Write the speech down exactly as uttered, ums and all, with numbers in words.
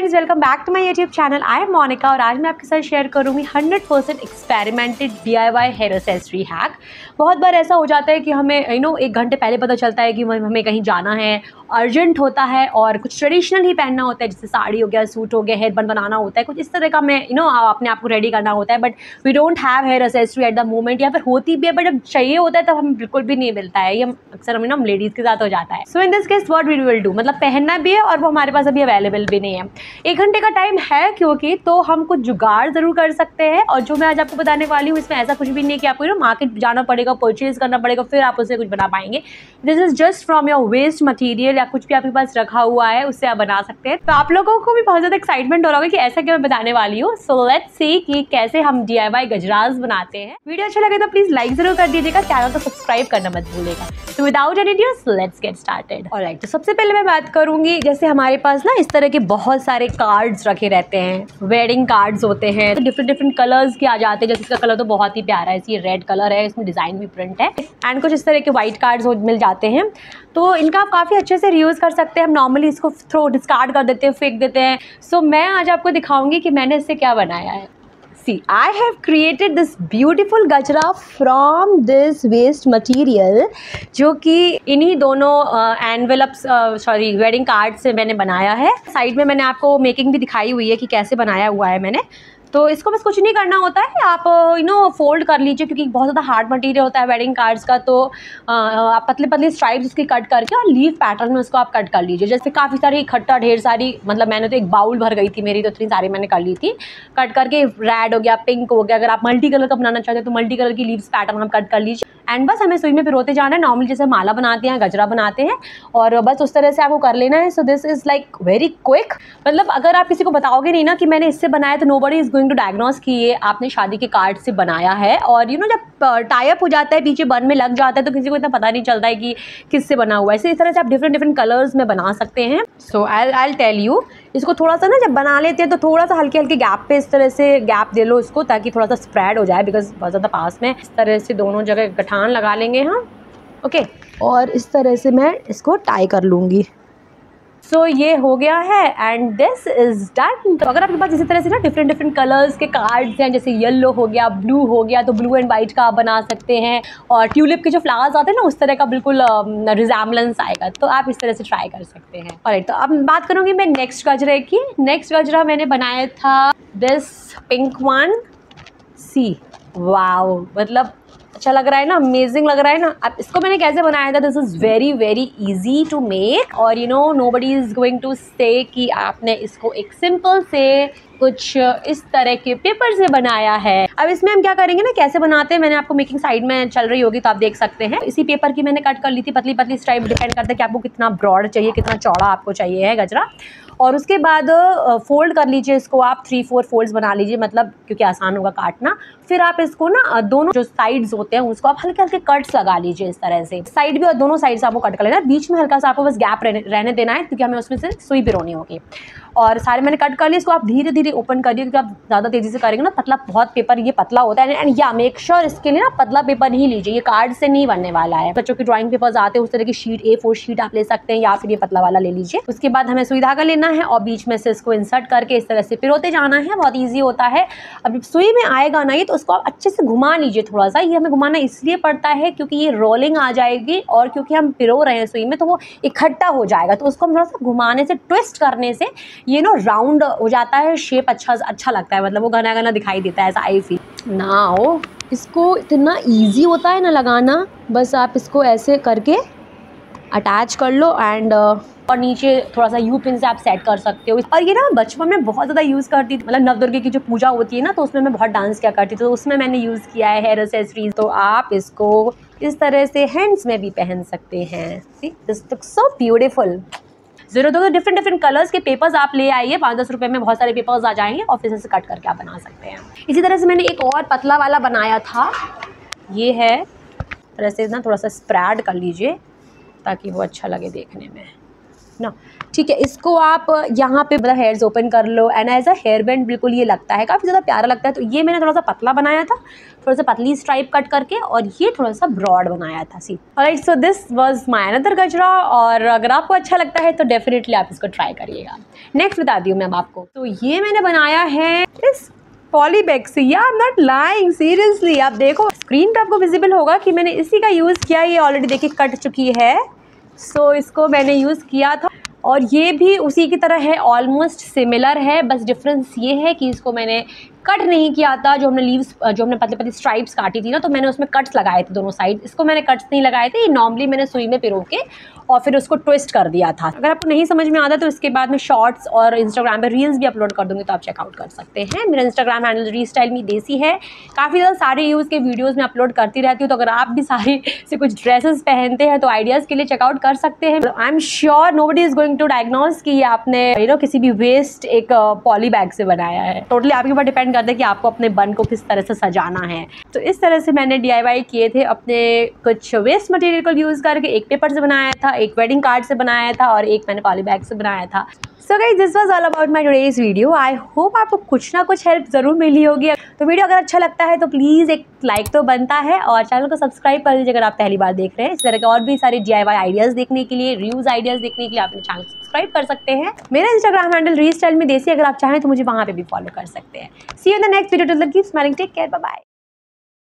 Guys, welcome back to my YouTube channel. I am Monica और आज मैं आपके साथ शेयर करूँगी hundred percent experimented D I Y hair accessory hack. बहुत बार ऐसा हो जाता है कि हमें यू नो एक घंटे पहले पता चलता है कि हमें कहीं जाना है, अर्जेंट होता है और कुछ ट्रेडिशनल ही पहनना होता है, जैसे साड़ी हो गया, सूट हो गया, हेयर बन बनाना होता है, कुछ इस तरह का हमें यू नो अपने आप को रेडी करना होता है। But we don't have hair accessory at the moment, या फिर होती भी है बट जब चाहिए होता है तब हमें बिल्कुल भी नहीं मिलता है। ये अक्सर हमें ना लेडीज़ के साथ हो जाता है। So in this case what we will do, मतलब पहनना भी है और वो हमारे पास अभी अवेलेबल भी नहीं है। एक घंटे का टाइम है क्योंकि, तो हम कुछ जुगाड़ ज़रूर कर सकते हैं। और जो मैं आज आपको बताने वाली हूँ इसमें ऐसा कुछ भी नहीं है कि आपको यू नो मार्केट जाना पड़ेगा, परचेज करना पड़ेगा, फिर आप उससे कुछ बना पाएंगे। This is just from your waste material या कुछ भी आपके पास रखा हुआ है उससे आप बना सकते हैं। तो आप लोगों को भी बहुत ज़्यादा एक्साइटमेंट हो रहा होगा कि ऐसा क्या मैं बताने वाली हूँ। सो लेट्स सी कि कैसे हम डी आई वाई गजराज बनाते हैं। वीडियो अच्छा लगे तो प्लीज़ लाइक ज़रूर कर दीजिएगा, चैनल को सब्सक्राइब करना मत भूलिएगा। तो without any dues let's get started. Alright, तो सबसे पहले मैं बात करूँगी, जैसे हमारे पास ना इस तरह के बहुत सारे कार्ड्स रखे रहते हैं, वेडिंग कार्ड्स होते हैं, डिफरेंट डिफरेंट कलर्स के आ जाते हैं। जैसे इसका कलर तो बहुत ही प्यारा है, ये रेड कलर है, इसमें डिज़ाइन भी प्रिंट है, एंड कुछ इस तरह के वाइट कार्ड्स मिल जाते हैं। तो इनका आप काफ़ी अच्छे से रीयूज़ कर सकते हैं। हम नॉर्मली इसको थ्रो डिस्कार्ड कर देते हैं, फेंक देते हैं। सो so, मैं आज आपको दिखाऊंगी कि मैंने इससे क्या बनाया है। See, I have created this beautiful गजरा from this waste material, जो कि इन्हीं दोनों एनवेलप्स सॉरी वेडिंग कार्ड से मैंने बनाया है। साइड में मैंने आपको मेकिंग भी दिखाई हुई है कि कैसे बनाया हुआ है मैंने। तो इसको बस कुछ नहीं करना होता है, आप यू नो फोल्ड कर लीजिए, क्योंकि बहुत ज़्यादा हार्ड मटेरियल होता है वेडिंग कार्ड्स का। तो आ, आप पतले पतले स्ट्राइप्स उसकी कट करके और लीफ पैटर्न में उसको आप कट कर लीजिए। जैसे काफ़ी सारी इकट्ठा ढेर सारी, मतलब मैंने तो एक बाउल भर गई थी मेरी, तो इतनी सारी मैंने कर ली थी। कट करके रेड हो गया, पिंक हो गया, अगर आप मल्टी कलर का बनाना चाहते हैं तो मल्टी कलर की लीव्स पैटर्न हम कट कर लीजिए। एंड बस हमें सुई में पिरोते जाना है, नॉर्मली जैसे माला बनाते हैं, गजरा बनाते हैं, और बस उस तरह से आपको कर लेना है। So this is like very quick. मतलब अगर आप किसी को बताओगे नहीं ना कि मैंने इससे बनाया, तो nobody is going to diagnose कि ये आपने शादी के कार्ड से बनाया है। और यू नो जब टाई अप हो जाता है, पीछे बन में लग जाता है, तो किसी को इतना पता नहीं चलता है कि किससे बना हुआ है। इस तरह से आप डिफरेंट डिफरेंट कलर्स में बना सकते हैं। सो आई आई टेल यू, इसको थोड़ा सा ना जब बना लेते हैं तो थोड़ा सा हल्के हल्के गैप पे इस तरह से गैप दे लो इसको, ताकि थोड़ा सा स्प्रेड हो जाए, बिकॉज बहुत ज़्यादा पास में। इस तरह से दोनों जगह गठान लगा लेंगे हम, ओके। और इस तरह से मैं इसको टाई कर लूँगी। सो so, ये हो गया है एंड दिस इज़ डन। तो अगर आपके पास इसी तरह से ना डिफरेंट डिफरेंट कलर्स के कार्ड्स हैं, जैसे येलो हो गया, ब्लू हो गया, तो ब्लू एंड वाइट का आप बना सकते हैं। और ट्यूलिप के जो फ्लावर्स आते हैं ना, उस तरह का बिल्कुल रिजेम्बलेंस आएगा, तो आप इस तरह से ट्राई कर सकते हैं। ऑलराइट, तो अब बात करूँगी मैं नेक्स्ट गजरे की। नेक्स्ट गजरा मैंने बनाया था this pink one. See wow, मतलब अच्छा लग रहा है ना, अमेजिंग लग रहा है ना। अब इसको मैंने कैसे बनाया था, this is very very easy to make, और you know nobody is going to say कि आपने इसको एक सिंपल से कुछ इस तरह के पेपर से बनाया है। अब इसमें हम क्या करेंगे ना, कैसे बनाते हैं, मैंने आपको मेकिंग साइड में चल रही होगी तो आप देख सकते हैं। इसी पेपर की मैंने कट कर ली थी पतली पतली स्ट्राइप, डिपेंड करता है कि आपको कितना ब्रॉड चाहिए, कितना चौड़ा आपको चाहिए है गजरा। और उसके बाद फोल्ड कर लीजिए इसको, आप थ्री फोर फोल्ड्स बना लीजिए, मतलब क्योंकि आसान होगा काटना। फिर आप इसको ना दोनों जो साइड्स होते हैं उसको आप हल्के हल्के कट्स लगा लीजिए इस तरह से, साइड भी और दोनों साइड से आपको कट कर लेना है। बीच में हल्का सा आपको बस गैप रहने, रहने देना है, क्योंकि हमें उसमें से सुई पिरोनी होगी। और सारे मैंने कट कर लिए, इसको आप धीरे धीरे ओपन करिए, क्योंकि आप ज़्यादा तेज़ी से करेंगे ना, पतला बहुत पेपर ये पतला होता है। एंड या मेक श्योर इसके लिए ना पतला पेपर ही लीजिए, ये कार्ड से नहीं बनने वाला है। बच्चों की ड्राइंग पेपर्स आते हैं उस तरह की शीट, ए फोर शीट आप ले सकते हैं, या फिर ये पतला वाला ले लीजिए। उसके बाद हमें सुई धागा लेना है और बीच में से इसको इंसर्ट करके इस तरह से पिरोते जाना है, बहुत ईजी होता है। अब सुई में आएगा ना ये, तो उसको आप अच्छे से घुमा लीजिए थोड़ा सा। ये हमें घुमाना इसलिए पड़ता है क्योंकि ये रोलिंग आ जाएगी, और क्योंकि हम पिरो रहे हैं सुई में, तो वो इकट्ठा हो जाएगा। तो उसको हम थोड़ा सा घुमाने से, ट्विस्ट करने से ये नो राउंड हो जाता है, शेप अच्छा अच्छा लगता है, मतलब वो घना घना दिखाई देता है, ऐसा आई फील। नाउ इसको इतना इजी होता है ना लगाना, बस आप इसको ऐसे करके अटैच कर लो एंड और नीचे थोड़ा सा यू पिन से आप सेट कर सकते हो। और ये ना बचपन में बहुत ज़्यादा यूज़ करती थी, मतलब नवदुर्गे की जो पूजा होती है ना, तो उसमें मैं बहुत डांस किया करती थी, तो उसमें मैंने यूज़ किया है हेयर एक्सेसरीज। तो आप इसको इस तरह से हैंड्स में भी पहन सकते हैं। See this looks so beautiful. जरूरत हो तो डिफरेंट डिफरेंट कलर्स के पेपर्स आप ले आइए, पाँच दस रुपये में बहुत सारे पेपर्स आ जाएंगे, और फिर से कट करके आप बना सकते हैं। इसी तरह से मैंने एक और पतला वाला बनाया था, ये है तरह से ना, थोड़ा सा स्प्रेड कर लीजिए ताकि वो अच्छा लगे देखने में। ना, ठीक है। इसको आप यहाँ पे मतलब हेयर्स ओपन कर लो and as a hair band बिल्कुल ये लगता है, काफ़ी ज़्यादा प्यारा लगता है। तो ये मैंने थोड़ा सा पतला बनाया था, थोड़ा सा पतली स्ट्राइप कट करके, और ये थोड़ा सा ब्रॉड बनाया था see. Alright, so this was my another गजरा, और अगर आपको अच्छा लगता है तो डेफिनेटली आप इसको ट्राई करिएगा। नेक्स्ट बता दी हूँ मैं आपको, तो ये मैंने बनाया है इस पॉली बैग से। या I am not lying, seriously. आप देखो स्क्रीन पे आपको विजिबल होगा कि मैंने इसी का यूज़ किया। ये ऑलरेडी देखिए कट चुकी है, सो so, इसको मैंने यूज़ किया था, और ये भी उसी की तरह है, ऑलमोस्ट सिमिलर है। बस डिफरेंस ये है कि इसको मैंने कट नहीं किया था। जो हमने लीव्स जो हमने पतली पतली स्ट्राइप्स काटी थी ना, तो मैंने उसमें कट्स लगाए थे दोनों साइड। इसको मैंने कट्स नहीं लगाए थे, ये नॉर्मली मैंने सुई में पिरो के और फिर उसको ट्विस्ट कर दिया था। अगर आपको नहीं समझ में आता तो इसके बाद में शॉर्ट्स और इंस्टाग्राम पे रील्स भी अपलोड कर दूँगी, तो आप चेकआउट कर सकते हैं। मेरा इंस्टाग्राम हैंडल रीस्टाइल मी देसी है। काफ़ी ज़्यादा सारे यूज़ के वीडियोज़ में अपलोड करती रहती हूँ, तो अगर आप भी सारे से कुछ ड्रेसेस पहनते हैं तो आइडियाज़ के लिए चेकआउट कर सकते हैं। I am sure nobody is going to diagnose कि ये आपने यू नो किसी भी वेस्ट एक पॉली बैग से बनाया है। टोटली आपके ऊपर डिपेंड करता है कि आपको अपने बन को किस तरह से सजाना है। तो इस तरह से मैंने डी आई वाई किए थे अपने कुछ वेस्ट मटेरियल को यूज़ करके। एक पेपर से बनाया था, एक वेडिंग कार्ड से बनाया था, और एक मैंने पॉली बैग से बनाया था। So guys, this was all about my today's video. I hope आपको कुछ ना कुछ हेल्प ज़रूर मिली होगी। तो वीडियो अगर अच्छा लगता है तो प्लीज़ एक लाइक तो बनता है, और चैनल को सब्सक्राइब कर दीजिए अगर आप पहली बार देख रहे हैं। इस तरह के और भी सारे डी आई वाई आइडियाज़ देखने के लिए, रिव्यूज़ आइडियाज़ देखने के लिए आप मेरे चैनल को सब्सक्राइब कर सकते हैं। मेरा इंस्टाग्राम हैंडल रीस्टाइल मी देसी, अगर आप चाहें तो मुझे वहाँ पर भी फॉलो कर सकते हैं। See you in the next video, till then keep smiling, take care, bye bye.